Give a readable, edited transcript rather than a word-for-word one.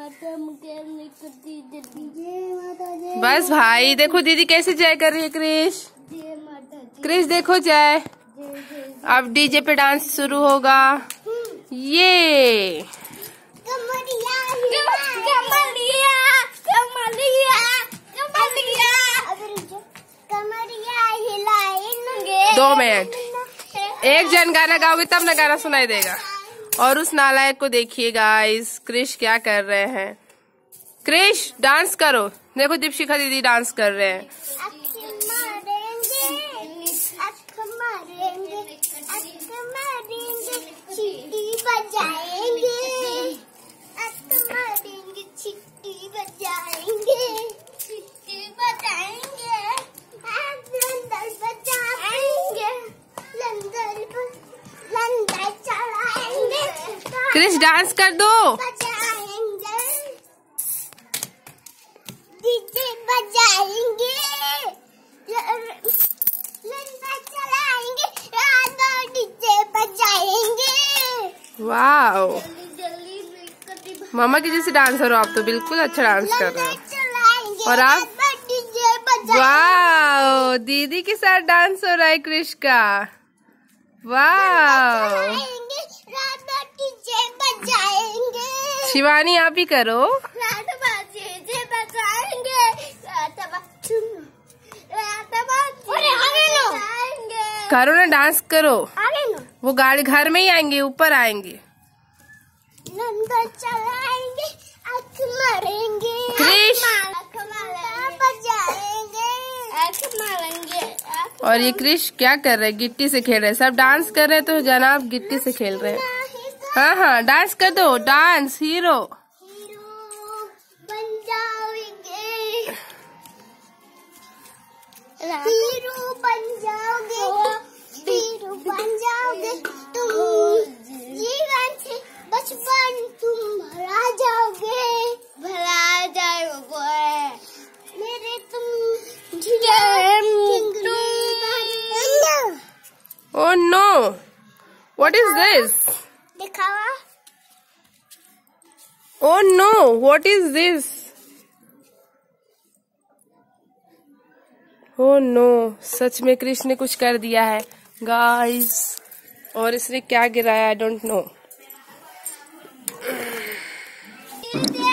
बस भाई देखो दीदी कैसे जय कर रही है। क्रिश देखो जय। अब डीजे पे डांस शुरू होगा। ये दो मिनट एक जन गाना गाओगे तब ना गाना सुनाई देगा। और उस नालायक को देखिए गाइस, क्रिश क्या कर रहे हैं। क्रिश डांस करो। देखो दीपशिखा दीदी डांस कर रहे हैं। क्रिश डांस कर दो। डीजे बजाएंगे, डीजे बजाएंगे। वाओ मामा की जैसे डांसर हो आप तो। बिल्कुल अच्छा डांस कर रहे हो। और आप वाओ दीदी के साथ डांस हो रहा है क्रिश का। वाओ शिवानी आप ही करो। करो ना डांस करो। वो गाड़ी घर में ही आएंगे, ऊपर आएंगे। चलाएंगे, आँख मारेंगे, क्रिश और ये क्रिश क्या कर रहे हैं? गिट्टी से खेल रहे हैं। सब डांस कर रहे हैं तो जनाब गिट्टी से खेल रहे हैं। हाँ हाँ डांस कर दो। डांस हीरो बन जाओगे, हीरो बन जाओगे, हीरो बन जाओगे तुम। जीवन से बचपन तुम भरा जाओगे, भरा जाओगे मेरे तुम। Oh no! What is this? दिखावा। Oh no! What is this? Oh no! सच में कृष्ण ने कुछ कर दिया है गाइस। और इसने क्या गिराया? I don't know.